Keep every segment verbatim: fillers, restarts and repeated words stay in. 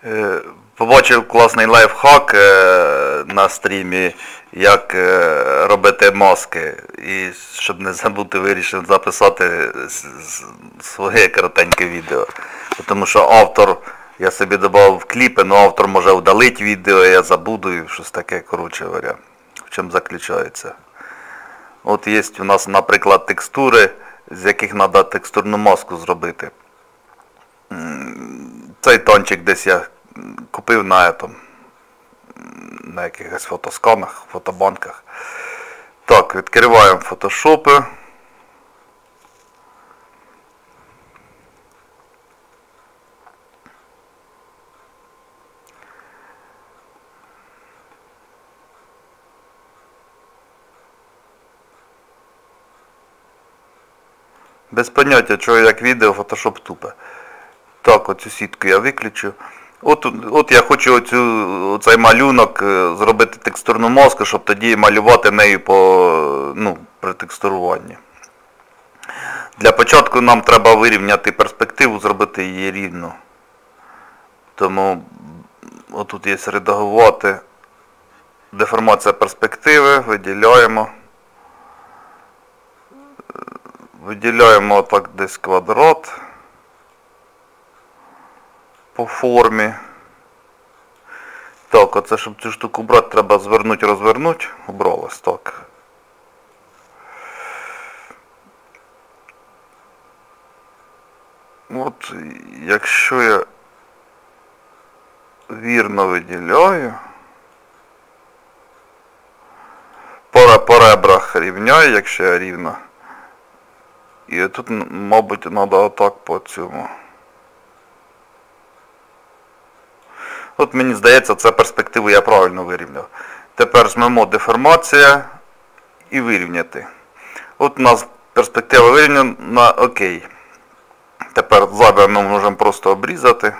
Е, Побачив класний лайфхак е, на стрімі, як е, робити маски. І щоб не забути, вирішив записати с- с- своє коротеньке відео. Тому що автор, я собі додав кліпи, але автор може удалити відео, я забуду і щось таке, коротше говоря. В чому заключається. От є у нас, наприклад, текстури, з яких треба текстурну маску зробити. Цей тончик десь я купив на этом, на якихось фотосканах, фотобанках. Так, відкриваємо фотошопи. Без поняття, чого як відео, фотошоп тупе. Так, оцю сітку я виключу. От, от я хочу оцю, оцей малюнок зробити текстурну маску, щоб тоді малювати нею по, ну, при текстуруванні. Для початку нам треба вирівняти перспективу, зробити її рівну. Тому отут є редагувати, деформація перспективи, виділяємо. Виділяємо отак десь квадрат по формі. Так, оце, щоб цю штуку брати, треба звернути, розвернути. Убралось, так. От, якщо я вірно виділяю, по, по ребрах рівняю, якщо я рівно. І тут, мабуть, треба отак по цьому. От мені здається, це перспективу я правильно вирівняв. Тепер жмемо деформація і вирівняти. От у нас перспектива вирівняна, окей. Тепер зайве ми можемо просто обрізати,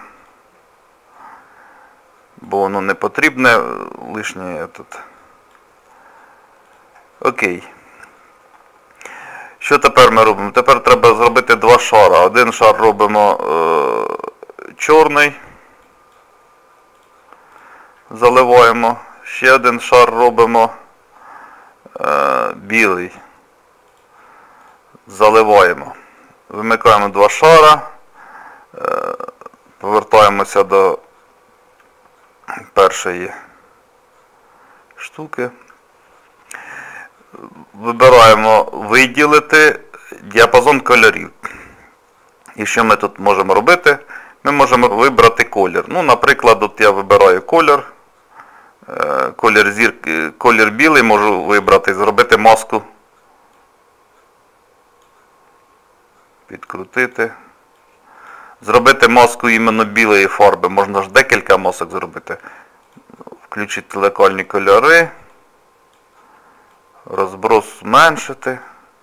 бо воно не потрібне, лишнє тут. Окей. Що тепер ми робимо? Тепер треба зробити два шара. Один шар робимо е, чорний. Заливаємо. Ще один шар робимо е, білий. Заливаємо. Вимикаємо два шара. Е, повертаємося до першої штуки. Вибираємо виділити діапазон кольорів. І що ми тут можемо робити? Ми можемо вибрати колір. Ну, наприклад, от я вибираю колір. Колір зірки, колір білий можу вибрати, зробити маску. Підкрутити. Зробити маску іменно білої фарби. Можна ж декілька масок зробити. Включити локальні кольори. Розброс зменшити.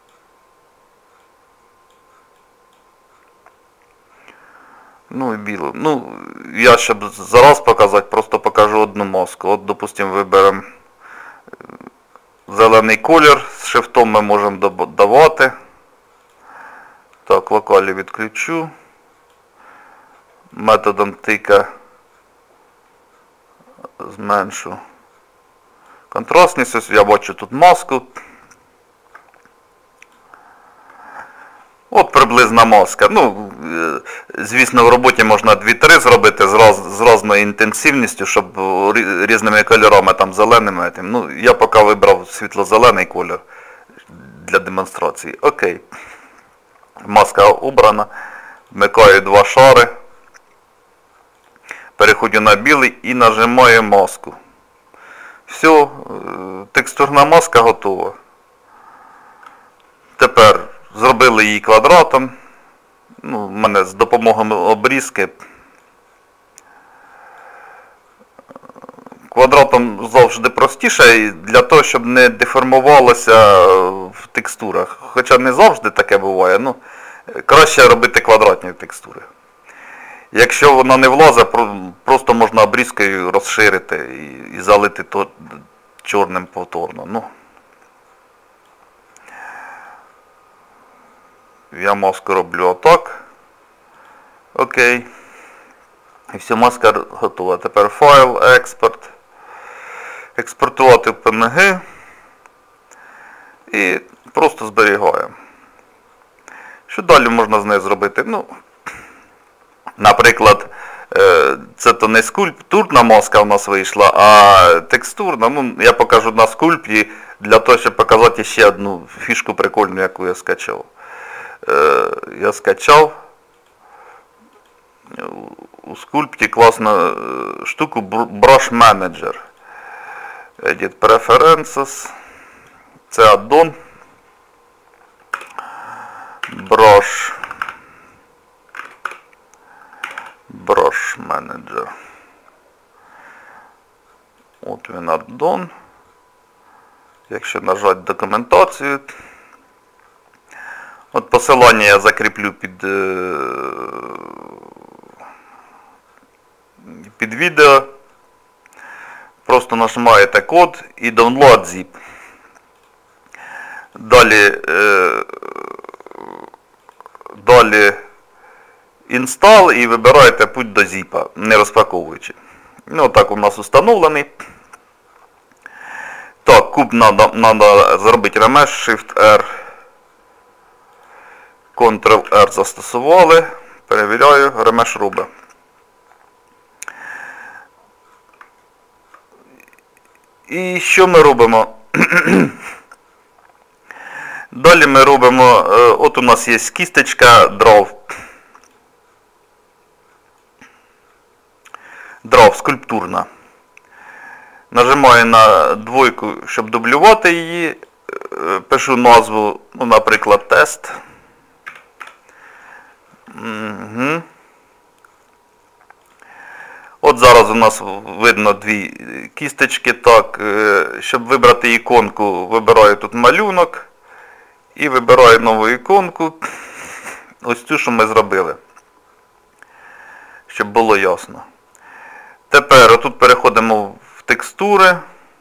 Ну і білу. Ну, я щоб зараз показати, просто покажу одну маску. От, допустимо, виберемо зелений колір. З шрифтом ми можемо додавати. Так, локалі відключу. Методом тика зменшу контрастність. Ось я бачу тут маску. От приблизна маска. Ну, звісно, в роботі можна дві-три зробити з, раз, з різною інтенсивністю, щоб різними кольорами, там зеленими. Ну, я поки вибрав світло-зелений колір для демонстрації. Окей. Маска обрана. Вмикаю два шари. Переходжу на білий і нажимаю маску. Все, текстурна маска готова. Тепер зробили її квадратом. Ну, в мене з допомогою обрізки. Квадратом завжди простіше, для того, щоб не деформувалося в текстурах. Хоча не завжди таке буває, ну, краще робити квадратні текстури. Якщо вона не влазить, просто можна обрізкою розширити і, і залити то чорним повторно. Ну, я маску роблю отак. Окей. І все, маска готова. Тепер файл, експорт. Експортувати в пі ен ге. І просто зберігаємо. Що далі можна з нею зробити? Ну, наприклад, це то не скульптурна маска у нас вийшла, а текстурна. Ну, я покажу на скульпті для того, щоб показати ще одну фішку прикольну, яку я скачав. Я скачав у скульпті класну штуку Brush Manager. Edit Preferences. Це аддон. Brush Brush Manager. От він аддон. Якщо нажати документацію. От посилання я закріплю під, під відео. Просто нажимаєте код і Download zip. Далі, е, далі Install і вибираєте путь до зіпа, не розпаковуючи. Ну, так у нас встановлений. Так, куб треба зробити ремеш, Shift-R, Ctrl-R застосували. Перевіряю, ремеш робить. І що ми робимо? Далі ми робимо, от у нас є кісточка Draw. Draw, скульптурна. Нажимаю на двойку, щоб дублювати її. Пишу назву, ну, наприклад, тест. Угу. От зараз у нас видно дві кісточки. Так, щоб вибрати іконку, вибираю тут малюнок. І вибираю нову іконку. Ось цю, що ми зробили. Щоб було ясно. Тепер отут переходимо в текстури.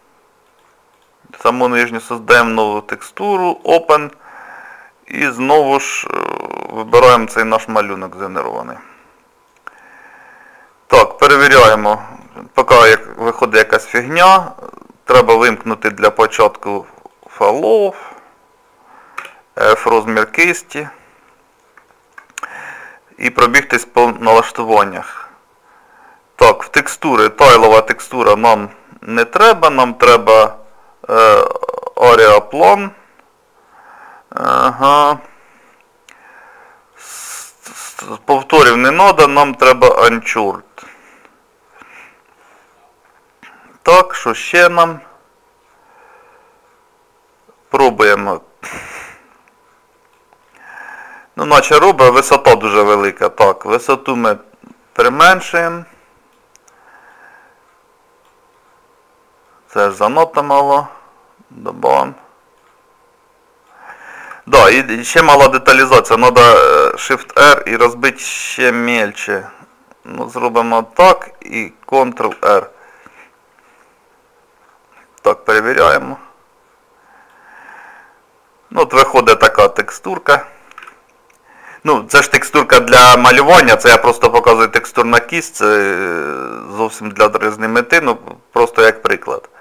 Саму нижню создаємо нову текстуру. Open. І знову ж вибираємо цей наш малюнок згенерований. Так, перевіряємо. Поки як виходить якась фігня, треба вимкнути для початку Follow. F розмір кисті. І пробігтись по налаштуваннях. Так, в текстури, тайлова текстура нам не треба, нам треба е, Area Plan. Ага. Повторів не треба, нам треба Uncharted. Так, що ще нам? Пробуємо. Ну, наче робить, висота дуже велика. Так, висоту ми применшуємо. Це занадто мало. Добавимо. Да, і ще мала деталізація. Треба Shift-R і розбити ще мельче. Ну, зробимо так і Ctrl-R. Так, перевіряємо. Ну, от виходить така текстурка. Ну, це ж текстурка для малювання, це я просто показую текстурна кість, це зовсім для різної мети, ну, просто як приклад.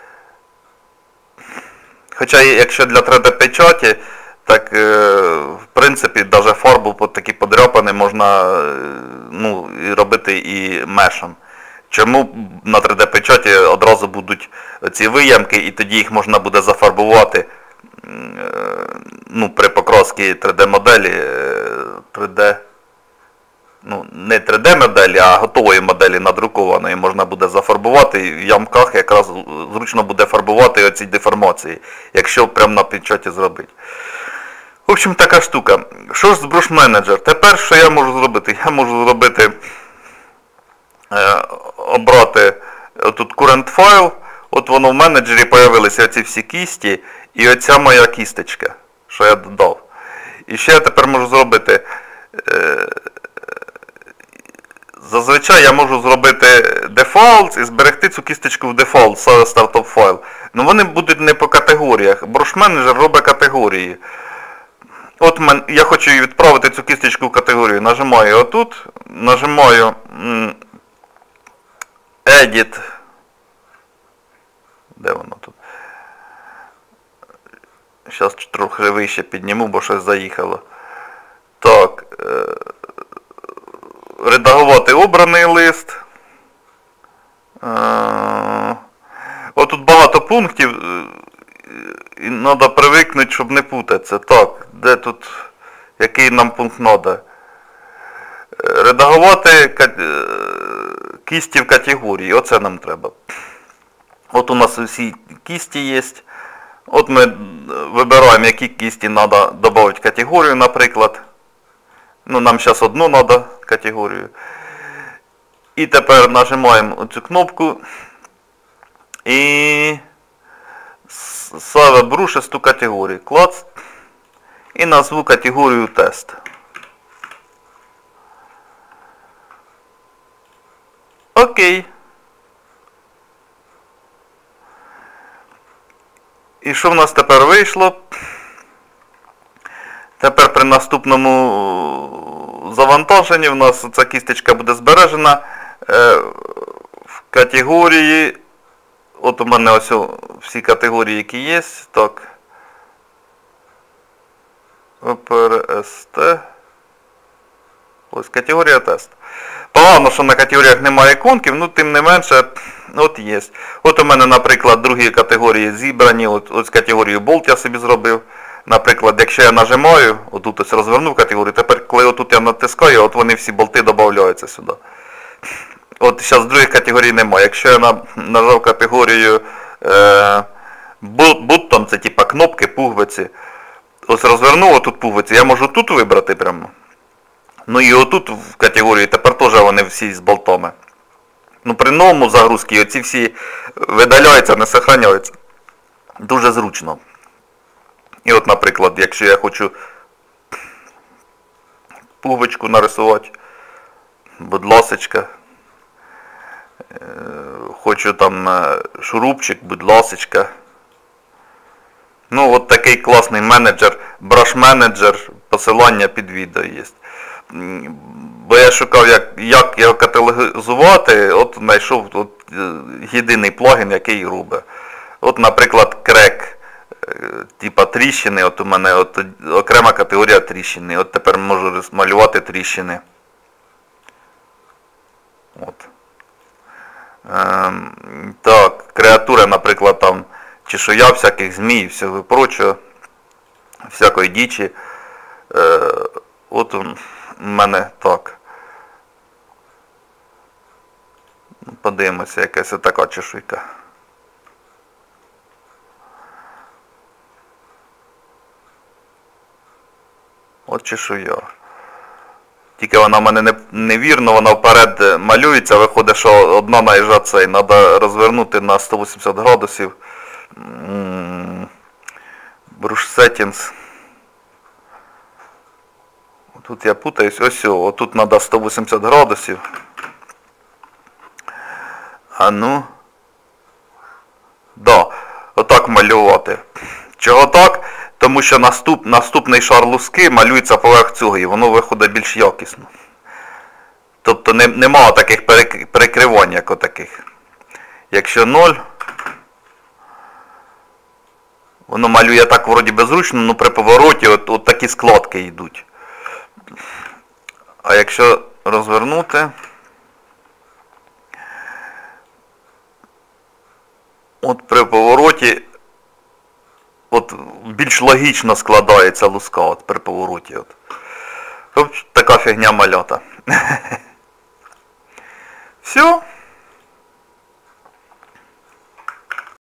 Хоча, якщо для три де печаті, так, в принципі, навіть фарбу по такі подряпані можна, ну, робити і мешем. Чому на три де печаті одразу будуть ці виямки, і тоді їх можна буде зафарбувати, ну, при покрасці три де моделі, три де, ну, не три де моделі, а готової моделі надрукованої можна буде зафарбувати, і в ямках якраз зручно буде фарбувати оці деформації, якщо прямо на печаті зробити. В общем, така штука. Що ж з Brush Manager? Тепер що я можу зробити? Я можу зробити, е, обрати тут Current File, от воно в менеджері з'явилися ці всі кісті, і оця моя кісточка, що я додав. І ще я тепер можу зробити, е, зазвичай я можу зробити default і зберегти цю кісточку в default, стартап файл. Ну вони будуть не по категоріях. Brush Manager робить категорії. От мен, я хочу відправити цю кісточку в категорію. Нажимаю отут, нажимаю м, Edit. Де воно тут? Зараз трохи вище підніму, бо щось заїхало. Так. Редагувати обраний лист. Отут багато пунктів. І треба привикнути, щоб не путатися. Так, де тут, який нам пункт треба? Редагувати кісті в категорії. Оце нам треба. От у нас усі кісті є. От ми вибираємо, які кісті треба додати в категорію, наприклад. Ну, нам зараз одну треба категорію. І тепер нажимаємо оцю кнопку. І Save Brushes to категорії. Клац. І назву категорію тест. Окей. І що в нас тепер вийшло? Тепер при наступному завантаженні в нас ця кісточка буде збережена в категорії. От у мене ось всі категорії, які є. Так. ОПРСТ. Ось категорія тест. Погано, що на категоріях немає іконків, ну тим не менше, от є. От у мене, наприклад, другі категорії зібрані, от, ось категорію болт я собі зробив. Наприклад, якщо я нажимаю, отут ось розвернув категорію, тепер коли отут я натискаю, от вони всі болти додаються сюди. От зараз других категорій немає. Якщо я нажав категорію е, button, це типа кнопки, пуговиці, ось розвернув отут пуговиці, я можу тут вибрати прямо. Ну і отут в категорії тепер теж вони всі з болтами. Ну при новому загрузці оці всі видаляються, не зберігаються. Дуже зручно. І от, наприклад, якщо я хочу пуговичку нарисувати, будь ласочка, хочу там шурупчик, будь ласочка. Ну от такий класний менеджер, brush менеджер, посилання під відео є. Бо я шукав, як, як його каталогізувати, от знайшов от, єдиний плагін, який робить. От, наприклад, крек, типа тріщини, от у мене от, окрема категорія тріщини. От тепер можу малювати тріщини. От. Ем, так, креатура, наприклад, там чешуя всяких змій, всього прочого, всякої дічі. Е, от у мене так. Подивимося, якась така чешуйка. От чешуя. Тільки вона в мене невірно, вона вперед малюється, виходить, що одна наїжджа цей. Треба розвернути на сто вісімдесят градусів. Brush Settings. Тут я путаюсь. Ось, ось тут треба сто вісімдесят градусів. А ну. Да, отак малювати. Чого так? Тому що наступ, наступний шар луски малюється поверх цього і воно виходить більш якісно. Тобто не, немає таких перекривань, як отаких. Якщо ноль, воно малює так вроді безручно, але при повороті от, от такі складки йдуть. А якщо розвернути, от при повороті от більш логічно складається луска от при повороті. От. От така фігня малята. Все.